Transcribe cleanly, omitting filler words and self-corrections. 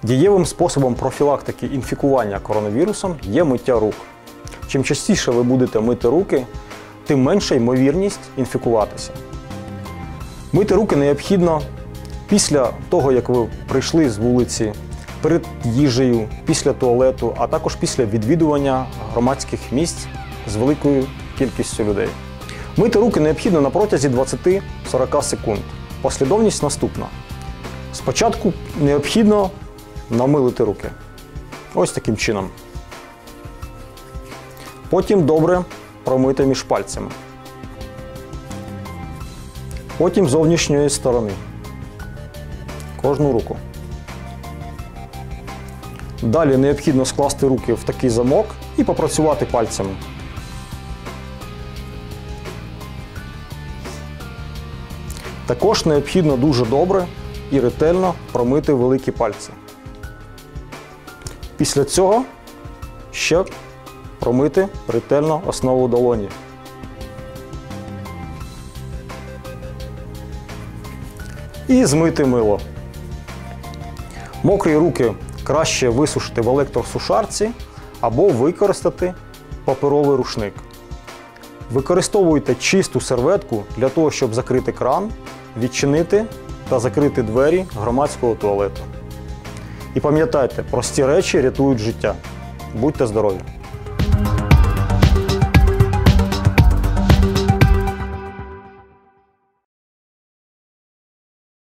Дієвим способом профілактики інфікування коронавірусом є миття рук. Чим частіше ви будете мити руки, тим менша ймовірність інфікуватися. Мити руки необхідно після того, як ви прийшли з вулиці, перед їжею, після туалету, а також після відвідування громадських місць з великою кількістю людей. Мити руки необхідно на протязі 20-40 секунд. Послідовність наступна. Спочатку необхідно намилити руки. Ось таким чином. Потім добре промити між пальцями. Потім з зовнішньої сторони. Кожну руку. Далі необхідно скласти руки в такий замок і попрацювати пальцями. Також необхідно дуже добре і ретельно промити великі пальці. Після цього ще промити ретельно основу долоні. І змити мило. Мокрі руки краще висушити в електросушарці або використати паперовий рушник. Використовуйте чисту серветку для того, щоб закрити кран, відчинити та закрити двері громадського туалету. І пам'ятайте, прості речі рятують життя. Будьте здорові!